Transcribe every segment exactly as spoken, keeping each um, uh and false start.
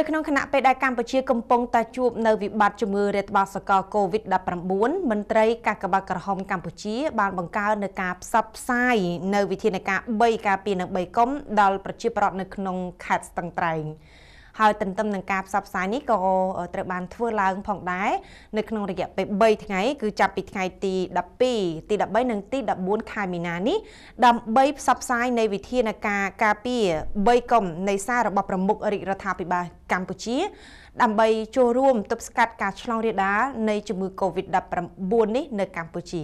នៅក្នុងគណៈពេលដែលកម្ពុជាកំពុងតែជួបនៅវិបត្តិជំងឺរាតត្បាតសកល COVID ដប់ប្រាំបួន មន្ត្រីកាកបាទក្រហមកម្ពុជាបានបង្កើននៅការផ្សព្វផ្សាយនៅវិធានការបីការពារនិងបីកុំដល់ប្រជាពលរដ្ឋនៅក្នុងខេត្តស្ទឹងត្រែងហើយទន្ទឹមនឹងការផ្សព្វផ្សាយនេះក៏ត្រូវបានធ្វើឡើងផងដែរនៅក្នុងរយៈពេលបីថ្ងៃគឺចាប់ពីថ្ងៃទីដប់ពីរ ទីដប់បី និងទីដប់បួន ខែមីនានេះដើម្បីផ្សព្វផ្សាយនៃវិធានការការពារបីកុំនៃសាររបស់ប្រមុខរាជរដ្ឋាភិបាលកម្ពុជាដើម្បីចូលរួមទប់ស្កាត់ការឆ្លងរាលដាលនៃជំងឺ COVID ដប់ប្រាំបួន នេះនៅកម្ពុជា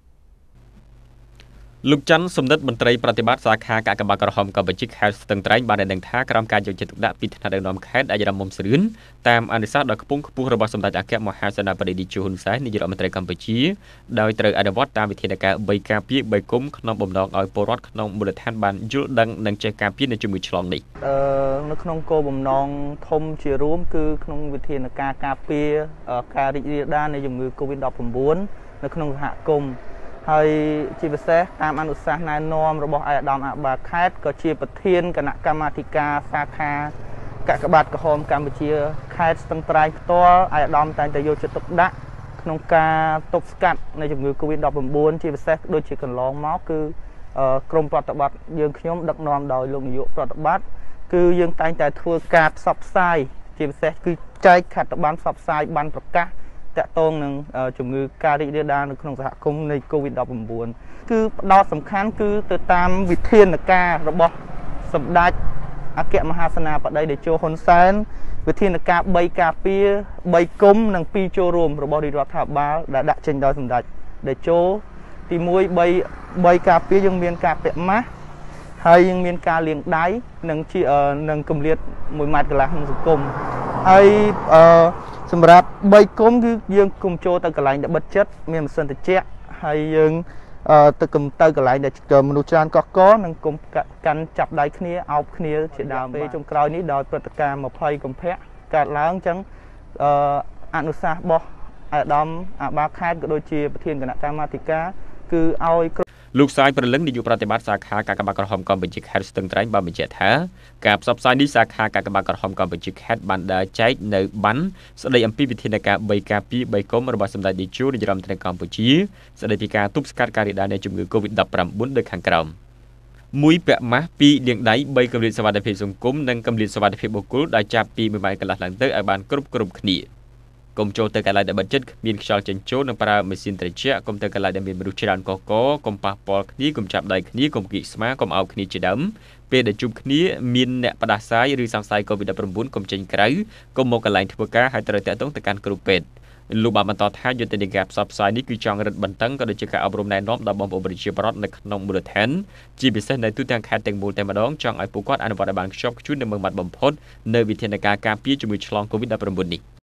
លោកច័ន្ទសំណិតមន្ត្រីប្រតិបត្តិសាខាកាកបាទក្រហមកម្ពុជាខេត្តស្ទឹងត្រែងបានដឹងថាក្រោមការយកចិត្តទុកដាក់ពីថ្នាក់ដឹកនាំខេត្តអាយរ៉ាមុំស្រឿនតាមអនុសាសន៍ដ៏ខ្ពង់ខ្ពស់របស់សម្ដេចអគ្គមហាសេនាបតីឌីជហ៊ុនសែននាយករដ្ឋមន្ត្រីកម្ពុជាដោយត្រូវអនុវត្តតាមវិធានការបីការពារបីគុំក្នុងបំណងឲ្យពលរដ្ឋក្នុងមូលដ្ឋានបានយល់ដឹងនិងចេះការពារនៃជំងឺឆ្លងនេះអឺនៅក្នុងគោលបំណងធំជារួមគឺក្នុងវិធានការការពារការរីករាលដាលនៃជំងឺ COVID ដប់ប្រាំបួន នៅក្នុងសហគមន៍ហើយជាពិសេសតាមអនុសាសន៍ណែនាំរបស់អាយដាមអាបាខេត្តក៏ជាប្រធានគណៈកម្មាធិការសាខាកាកបាទក្រហមកម្ពុជាខេត្តស្ទឹងត្រែងផ្ទាល់អាយដាមតែងតែយកចិត្តទុកដាក់ក្នុងការទប់ស្កាត់នៃជំងឺ COVID ដប់ប្រាំបួន ជាពិសេសដូចជាកន្លងមកគឺក្រមប្រតិបត្តិយើងខ្ញុំដឹកនាំដោយលោកនាយកប្រតិបត្តិគឺយើងតែងតែធ្វើការផ្សព្វផ្សាយជាពិសេសគឺចែកខត្តប័ណ្ណផ្សព្វផ្សាយប័ណ្ណប្រកាសតាក់ទងនឹងជំងឺការរីករាលដាលនៅក្នុងសហគមន៍នៃ COVID ដប់ប្រាំបួន គឺផ្ដោតសំខាន់គឺទៅតាមវិធានការរបស់សម្ដេចអគ្គមហាសេនាបតីតេជោហ៊ុនសែនវិធានការបីការពារបីគុំនិងពីរចូលរួមរបស់រាជរដ្ឋាភិបាលដែលដាក់ចេញដោយសម្ដេចតេជោទីមួយបីការពារយើងមានការពាក់ម៉ាស់ហើយយើងមានការលាងដៃនិងជានឹងគម្លាតមួយម៉ែត្រកន្លះក្នុងសង្គមហើយអឺសម្រាប់បីគុំគឺយើងគុំចូលទៅកន្លែងដែលបិទជិតមានម៉ាស៊ីនត្រជាក់ហើយយើងទៅគុំទៅកន្លែងដែលមនុស្សច្រើនកកកនិងគុំកាន់ចាប់ដៃគ្នាអោបគ្នាជាដើមពេលចុងក្រោយនេះដោយព្រឹត្តិការណ៍ยี่สิบកុម្ភៈកើតឡើងអញ្ចឹងអនុសាសន៍របស់អាដាមអាបាខេត្តក៏ដូចជាប្រធានគណៈកម្មាធិការគឺឲ្យលោកសាយប្រលឹងនាយកប្រតិបត្តិសាខាកាកបាទក្រហមកម្ពុជាខេត្តស្ទឹងត្រែងបានបញ្ជាក់ថាការផ្សព្វផ្សាយនេះសាខាកាកបាទក្រហមកម្ពុជាខេត្តបានដើរចែកនៅប័ណ្ណស្ដីអំពីវិធានការបីការពារបីគុំរបស់សម្ដេចតេជោនាយរដ្ឋមន្ត្រីកម្ពុជាស្ដីពីការទប់ស្កាត់ការរាលដាលនៃជំងឺ COVID ដប់ប្រាំបួន ដូចខាងក្រោមមួយពាក់ម៉ាស់ពីរលាងដៃបីកម្រិតសុវត្ថិភាពសង្គមនិងកម្រិតសុវត្ថិភាពបុគ្គលដែលចាប់ពីមួយម៉ែត្រកន្លះឡើងទៅឲ្យបានគ្រប់គ្រប់គ្នាកុំចូលទៅកន្លែងដែលបិទជិតមានខ្យល់ចេញចូលនិងប្រើម៉ាស៊ីនត្រជាក់កុំទៅកន្លែងដែលមានមនុស្សច្រើនកកកុំប៉ះពាល់គ្នាកុំចាប់ដៃគ្នាកុំគៀកស្មាកុំអោបគ្នាជាដើមពេលដែលជួបគ្នាមានអ្នកផ្ដាសាយឬសង្ស័យ COVID ដប់ប្រាំបួន កុំចេញក្រៅកុំមកកន្លែងធ្វើការហើយត្រូវតាក់ទងទៅកាន់គ្រូពេទ្យលោកបានបន្តថាយុទ្ធនាការផ្សព្វផ្សាយនេះគឺចង់រឹតបន្តឹងក៏ដូចជាការអប់រំណែនាំដល់បងប្អូនប្រជាពលរដ្ឋនៅក្នុងមូលដ្ឋានជាពិសេសនៅទូទាំងខេត្តទាំងមូលតែម្ដងចង់ឲ្យពួកគាត់អនុវត្តឲ្យបានខ្ជាប់ខ្ជួននិងម៉ឺងម៉ាត់បំផុតនៅវិធានការការពារជំងឺឆ្លង COVID ដប់ប្រាំបួន នេះ